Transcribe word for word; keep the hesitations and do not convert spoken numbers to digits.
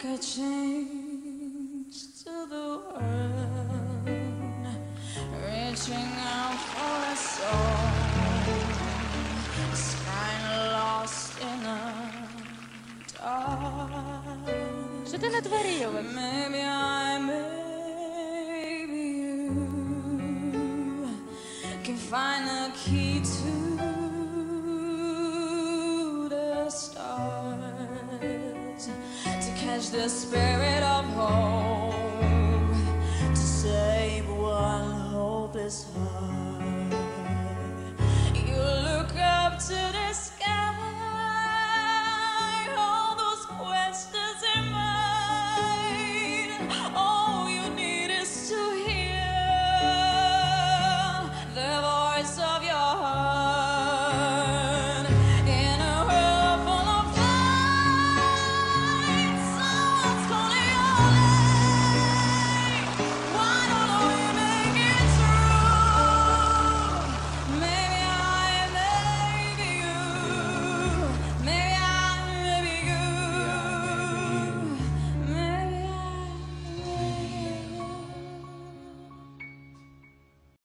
make a change to the world, reaching out for a soul, kind of lost in the dark. Що ти натворила? Maybe I, maybe you can find a key to the stars, to catch the spirit of hope, to save one hopeless heart.